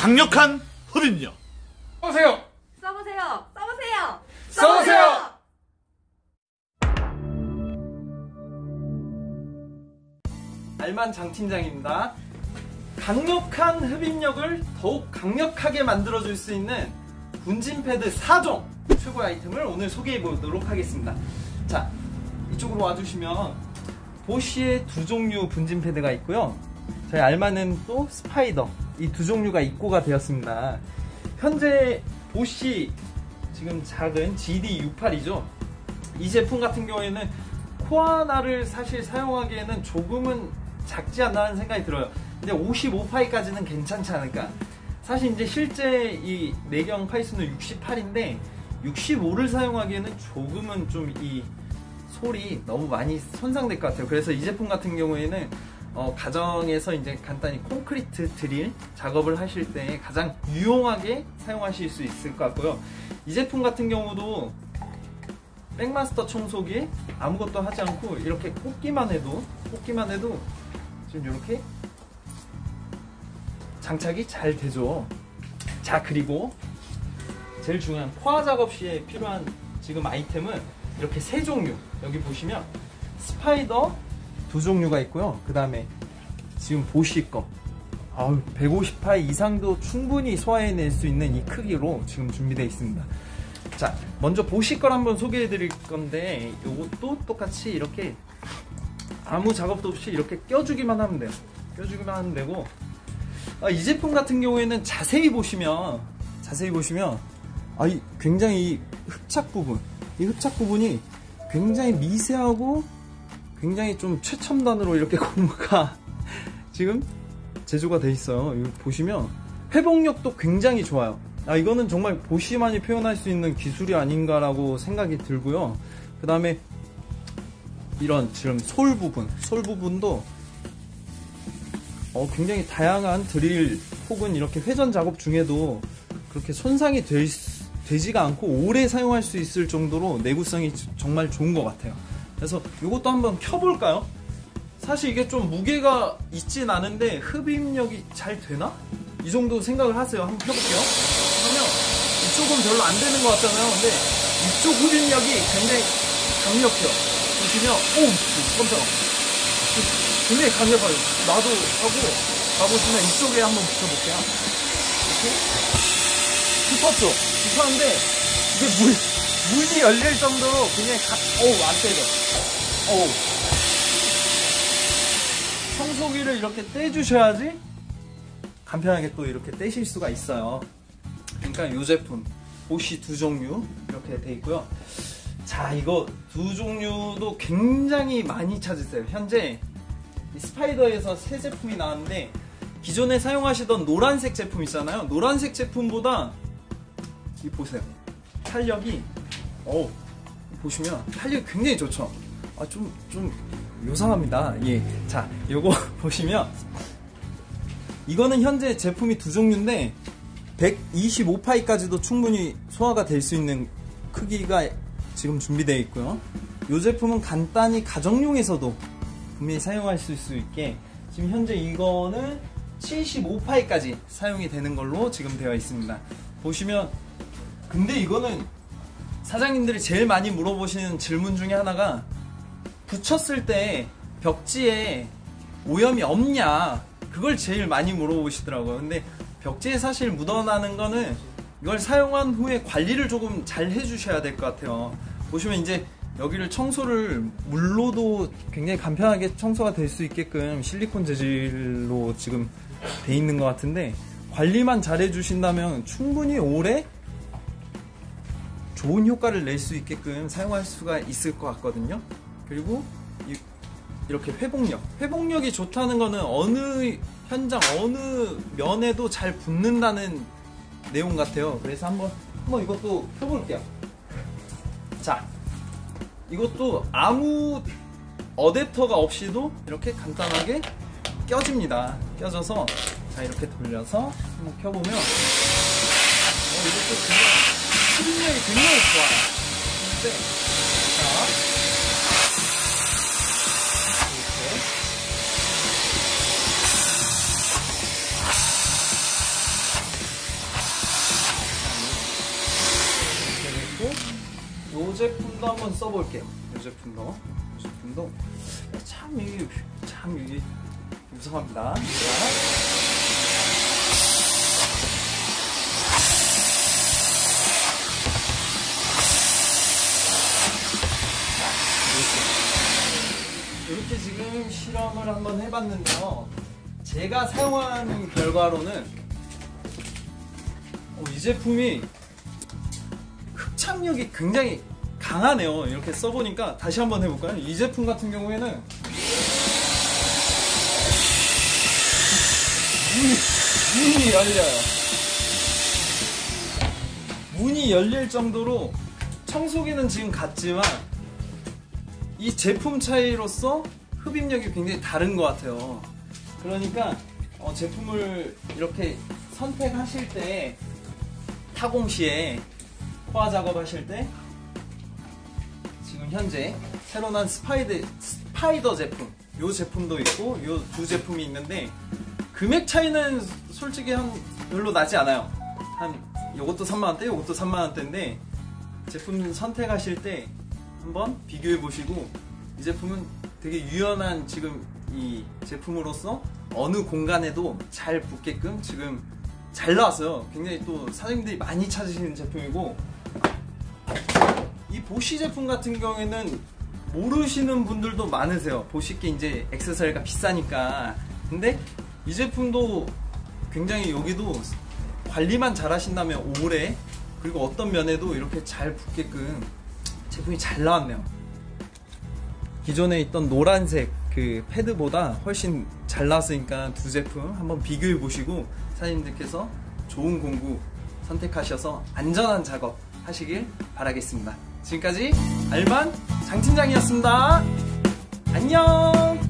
강력한 흡입력. 써보세요. 써보세요. 써보세요. 써보세요. 알만 장팀장입니다. 강력한 흡입력을 더욱 강력하게 만들어줄 수 있는 분진 패드 4종 최고 아이템을 오늘 소개해 보도록 하겠습니다. 자, 이쪽으로 와주시면 보쉬의 두 종류 분진 패드가 있고요. 저희 알만은 또 스파이더, 이 두 종류가 입고가 되었습니다. 현재 보쉬 지금 작은 GD68이죠. 이 제품 같은 경우에는 코어 하나를 사실 사용하기에는 조금은 작지 않나 하는 생각이 들어요. 근데 55파이까지는 괜찮지 않을까. 사실 이제 실제 이 내경 파이수는 68인데 65를 사용하기에는 조금은 좀 이 솔이 너무 많이 손상될 것 같아요. 그래서 이 제품 같은 경우에는 가정에서 이제 간단히 콘크리트 드릴 작업을 하실 때 가장 유용하게 사용하실 수 있을 것 같고요. 이 제품 같은 경우도 백마스터 청소기에 아무것도 하지 않고 이렇게 꽂기만 해도 지금 이렇게 장착이 잘 되죠. 자, 그리고 제일 중요한 코어 작업 시에 필요한 지금 아이템은 이렇게 세 종류, 여기 보시면 스파이더 두 종류가 있고요. 그 다음에 지금 보쉬 거 150파이 이상도 충분히 소화해낼 수 있는 이 크기로 지금 준비되어 있습니다. 자, 먼저 보쉬 걸 한번 소개해 드릴 건데 이것도 똑같이 이렇게 아무 작업도 없이 이렇게 껴주기만 하면 돼요. 껴주기만 하면 되고, 이 제품 같은 경우에는 자세히 보시면 굉장히 이 흡착 부분이 굉장히 미세하고 굉장히 좀 최첨단으로 이렇게 고무가 지금 제조가 돼 있어요. 이거 보시면 회복력도 굉장히 좋아요. 이거는 정말 보쉬만이 표현할 수 있는 기술이 아닌가라고 생각이 들고요. 그 다음에 이런 지금 솔 부분도 굉장히 다양한 드릴 혹은 이렇게 회전 작업 중에도 그렇게 손상이 되지가 않고 오래 사용할 수 있을 정도로 내구성이 정말 좋은 것 같아요. 그래서 이것도 한번 켜볼까요? 사실 이게 좀 무게가 있진 않은데 흡입력이 잘 되나? 이 정도 생각을 하세요. 한번 켜볼게요. 그러면 이쪽은 별로 안 되는 것 같잖아요. 근데 이쪽 흡입력이 굉장히 강력해요. 보시면 깜짝아, 굉장히 강력하죠. 나도 하고 가보시면 이쪽에 한번 붙여볼게요. 이렇게 깊었죠? 깊었는데 이게 문이 열릴 정도로 굉장히 안 때려. 청소기를 이렇게 떼주셔야지 간편하게 또 이렇게 떼실 수가 있어요. 그러니까 이 제품 보쉬 두 종류 이렇게 돼 있고요. 자, 이거 두 종류도 굉장히 많이 찾으세요. 현재 이 스파이더에서 새 제품이 나왔는데 기존에 사용하시던 노란색 제품 있잖아요. 노란색 제품보다 이 보세요. 탄력이 보시면 탄력이 굉장히 좋죠. 좀 요상합니다. 예. 자, 요거 보시면 이거는 현재 제품이 두 종류인데 125파이까지도 충분히 소화가 될 수 있는 크기가 지금 준비되어 있고요. 이 제품은 간단히 가정용에서도 분명히 사용하실 수 있게 지금 현재 이거는 75파이까지 사용이 되는 걸로 지금 되어 있습니다. 보시면 근데 이거는 사장님들이 제일 많이 물어보시는 질문 중에 하나가 붙였을 때 벽지에 오염이 없냐, 그걸 제일 많이 물어보시더라고요. 근데 벽지에 사실 묻어나는 거는 이걸 사용한 후에 관리를 조금 잘 해주셔야 될 것 같아요. 보시면 이제 여기를 청소를 물로도 굉장히 간편하게 청소가 될 수 있게끔 실리콘 재질로 지금 돼 있는 것 같은데 관리만 잘 해주신다면 충분히 오래 좋은 효과를 낼 수 있게끔 사용할 수가 있을 것 같거든요. 그리고 이렇게 회복력이 좋다는 거는 어느 현장 어느 면에도 잘 붙는다는 내용 같아요. 그래서 한번 이것도 펴볼게요. 자, 이것도 아무 어댑터가 없이도 이렇게 간단하게 껴집니다. 껴져서 자, 이렇게 돌려서 한번 켜보면 이것도 흡입력이 굉장히 좋아요. 근데 자, 이렇게 제품도 한번 써볼게요. 이 제품도 참 이게 무성합니다. 자. 이렇게 지금 실험을 한번 해봤는데요. 제가 사용한 결과로는 이 제품이 흡착력이 굉장히 강하네요. 이렇게 써보니까 다시 한번 해볼까요? 이 제품 같은 경우에는 문이 열려요. 문이 열릴 정도로 청소기는 지금 같지만 이 제품 차이로서 흡입력이 굉장히 다른 것 같아요. 그러니까 제품을 이렇게 선택하실 때 타공 시에 호화 작업하실 때 지금 현재 새로 난 스파이더 제품, 요 제품도 있고 요 두 제품이 있는데 금액 차이는 솔직히 별로 나지 않아요. 요것도 3만원대, 요것도 3만원대인데 제품 선택하실 때 한번 비교해 보시고 이 제품은 되게 유연한 지금 이 제품으로서 어느 공간에도 잘 붙게끔 지금 잘 나왔어요. 굉장히 또 사장님들이 많이 찾으시는 제품이고, 이 보쉬 제품 같은 경우에는 모르시는 분들도 많으세요. 보쉬께 이제 액세서리가 비싸니까. 근데 이 제품도 굉장히 여기도 관리만 잘 하신다면 오래, 그리고 어떤 면에도 이렇게 잘 붙게끔 제품이 잘 나왔네요. 기존에 있던 노란색 그 패드보다 훨씬 잘 나왔으니까 두 제품 한번 비교해 보시고 사장님들께서 좋은 공구 선택하셔서 안전한 작업 하시길 바라겠습니다. 지금까지 알만 장팀장이었습니다. 안녕.